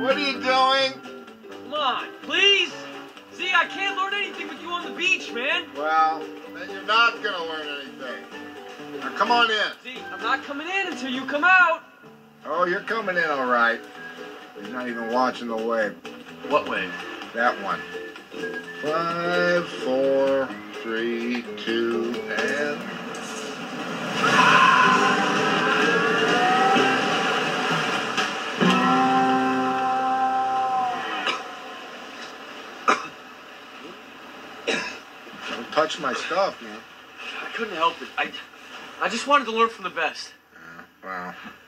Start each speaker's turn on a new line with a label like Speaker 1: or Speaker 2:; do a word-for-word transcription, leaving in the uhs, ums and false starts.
Speaker 1: What are you doing?
Speaker 2: Come on, please. See, I can't learn anything with you on the beach, man.
Speaker 1: Well, then you're not gonna learn anything. Now come on in.
Speaker 2: See, I'm not coming in until you come out.
Speaker 1: Oh, you're coming in all right. You're not even watching the wave.
Speaker 2: What wave?
Speaker 1: That one. Five, four, three, two, and... Don't touch my stuff, man.
Speaker 2: I couldn't help it. I, I just wanted to learn from the best.
Speaker 1: Uh, well...